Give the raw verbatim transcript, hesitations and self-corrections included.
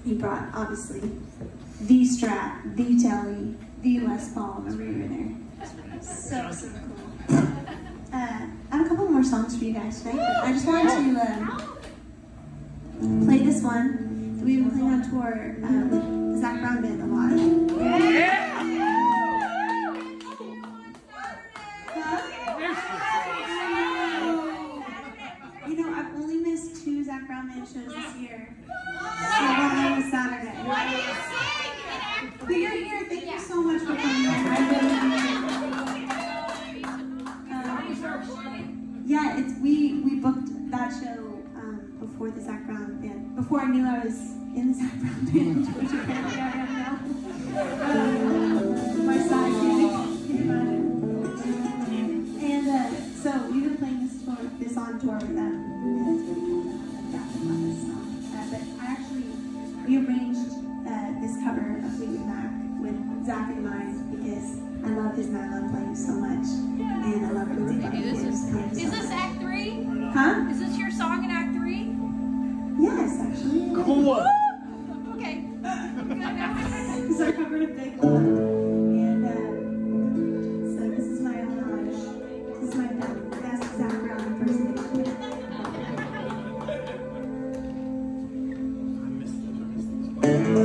he brought, obviously, the Strat, the Telly, the Les Paul. Remember you were there? So, so cool. Uh, I have a couple more songs for you guys tonight, but I just wanted to uh, play this one that we've been playing on tour uh, with the Zac Brown Band a lot. Yeah. You know, I've only missed two Zac Brown Band shows this year. So one was Saturday. But you're here. Thank you so much for coming. I really um, Yeah, it's we we booked that show um, before the Zac Brown Band. Before I knew I was in the Zac Brown Band, which apparently I am now. Um, my side gig, can you imagine? And uh, so we've been playing this tour, this on tour with them, and it's really cool. Yeah, I love this song. Uh, but I actually rearranged uh, this cover of Fleetwood Mac with Zac in mind because I love his mandolin playing so much, and I love everything about his playing. Is this Act Three? Huh? Is this your song in Act Three? Yes, actually. Cool. Okay. Because I covered a big lot, and uh, so this is my homage. This is my best Zac Brown impersonation. I missed it.